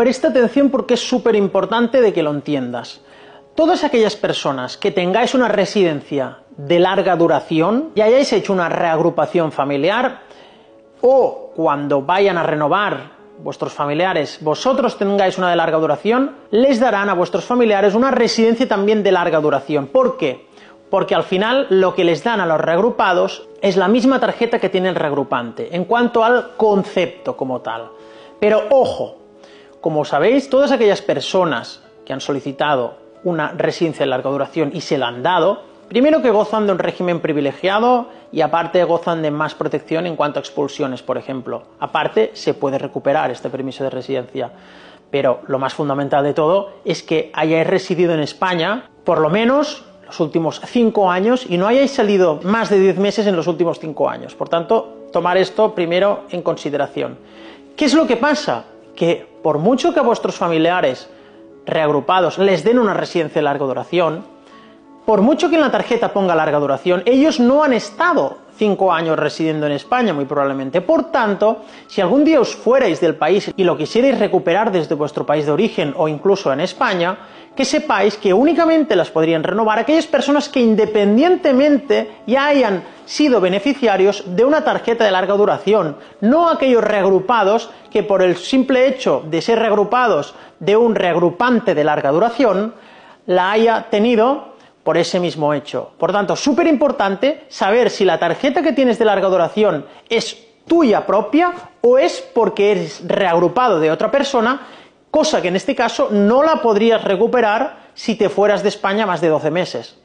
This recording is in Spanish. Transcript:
Presta atención porque es súper importante de que lo entiendas. Todas aquellas personas que tengáis una residencia de larga duración y hayáis hecho una reagrupación familiar, o cuando vayan a renovar vuestros familiares, vosotros tengáis una de larga duración, les darán a vuestros familiares una residencia también de larga duración. ¿Por qué? Porque al final lo que les dan a los reagrupados es la misma tarjeta que tiene el reagrupante, en cuanto al concepto como tal. Pero ojo, como sabéis, todas aquellas personas que han solicitado una residencia de larga duración y se la han dado, primero que gozan de un régimen privilegiado y aparte gozan de más protección en cuanto a expulsiones, por ejemplo. Aparte, se puede recuperar este permiso de residencia. Pero lo más fundamental de todo es que hayáis residido en España por lo menos los últimos 5 años y no hayáis salido más de 10 meses en los últimos 5 años. Por tanto, tomar esto primero en consideración. ¿Qué es lo que pasa? Que por mucho que a vuestros familiares reagrupados les den una residencia de larga duración, por mucho que en la tarjeta ponga larga duración, ellos no han estado 5 años residiendo en España, muy probablemente. Por tanto, si algún día os fuerais del país y lo quisierais recuperar desde vuestro país de origen o incluso en España, que sepáis que únicamente las podrían renovar aquellas personas que independientemente ya hayan sido beneficiarios de una tarjeta de larga duración, no aquellos reagrupados que por el simple hecho de ser reagrupados de un reagrupante de larga duración, la haya tenido por ese mismo hecho. Por tanto, súper importante saber si la tarjeta que tienes de larga duración es tuya propia o es porque eres reagrupado de otra persona, cosa que en este caso no la podrías recuperar si te fueras de España más de 12 meses.